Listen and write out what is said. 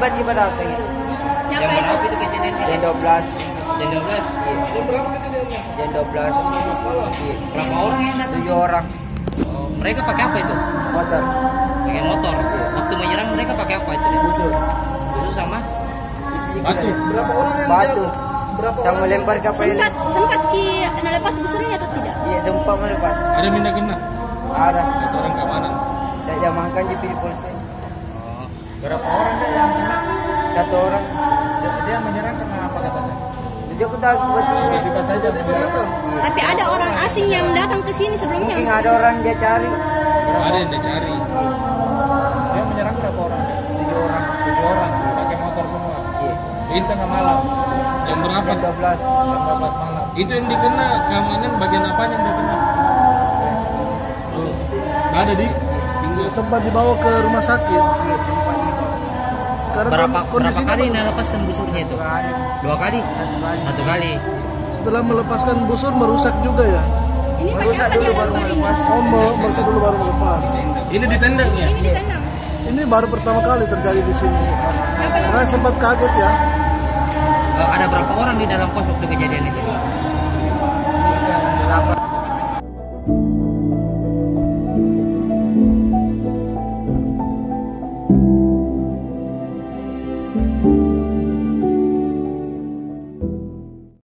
tiba-tiba datang ya. Siapa itu? Berapa itu kejadian? Jam 12. Jam 12. Iya. Jam berapa kejadiannya? Jam 12. Iya. Berapa orang yang datang? 7 orang. Oh, mereka pakai apa itu? Motor. Pakai motor. Waktu menyerang mereka pakai apa itu? Busur. Busur sama Batu. Berapa orang yang Batu. jaga? Berapa Sama orang lempar yang- kapal. Sempat ki lepas busurnya atau tidak? Iya, sempat melepas. Ada minta kena. Ada. Satu orang keamanan. Tak jamankan di pilih polisi. oh, Berapa orang deh yang kena? 1 orang. Dia menyerang karena apa katanya? Jadi aku takut betul. Tiba-tiba saja Tiba-tiba datang. Tapi ada orang asing yang datang ke sini sebelumnya. Mungkin ada orang dia cari. Ada yang dia cari. Dia menyerang berapa orang? 7 orang. 7 orang pakai motor semua. Iya. Di tengah malam, Yang berapa? Jam 12. jam 12 malam. Itu yang dikena keamanan bagian apa yang dia kena? Oh, ada di tinggal. Sempat dibawa ke rumah sakit. Iya, sempat ini. Sekarang berapa kondisinya kali bagaimana? melepaskan busurnya itu? 2 kali. 2 kali? 1 kali. 1 kali. Setelah melepaskan busur merusak juga ya. Ini pakai Merusak apa dulu dia baru lempar ini? melepas. Oh, merusak dulu baru melepas. Ini ditendang ya? Ini ditendang. Ini baru pertama kali terjadi di sini. Siapa yang Makanya sempat kaget ya. Ada berapa orang di dalam pos waktu kejadian itu?